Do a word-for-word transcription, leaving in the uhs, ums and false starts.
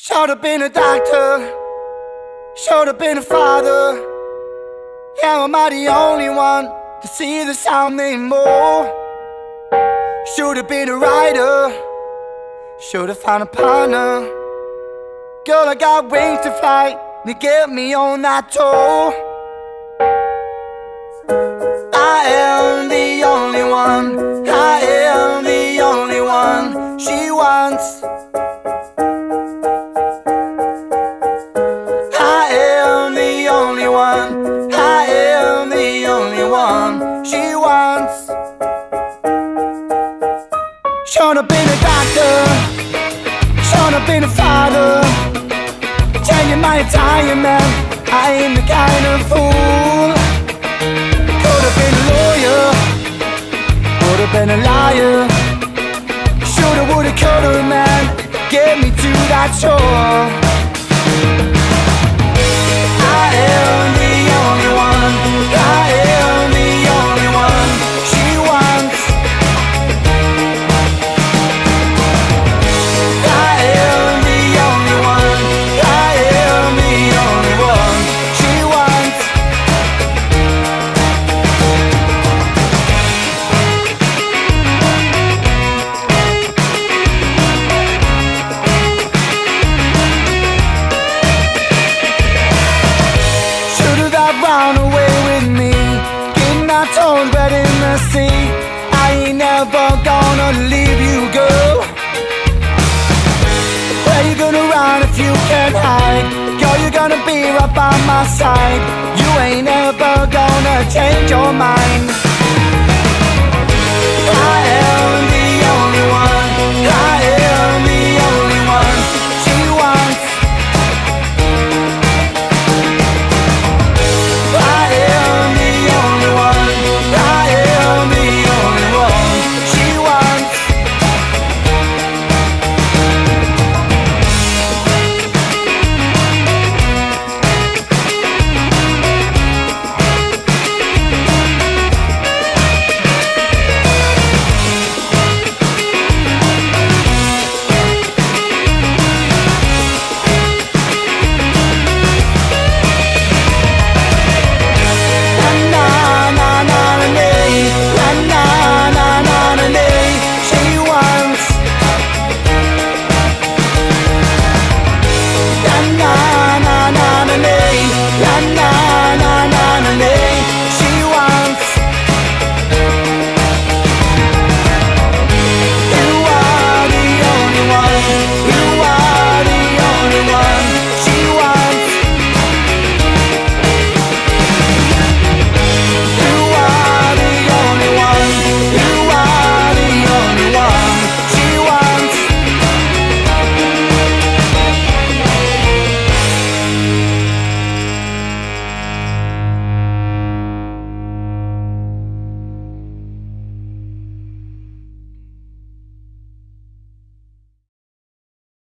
Should have been a doctor, should have been a father. Yeah, am I the only one to see the sound anymore? Should have been a writer, should have found a partner. Girl, I got wings to fly, to get me on that tour. I am the only one, I am the only one she wants. I am the only one, I am the only one she wants. Should have been a doctor, should have been a father. Changing my entire man, I ain't the kind of fool. Could have been a lawyer, would have been a liar. Shoulda, woulda, coulda, man, get me to that shore. I am the only one, I am the only one she wants. I am the only one, I am the only one she wants. Should've I run away with me, getting our toes wet in the sea. I ain't never gonna leave you, girl. Where you gonna run if you can't hide? Girl, you're gonna be right by my side. You ain't ever gonna change your mind.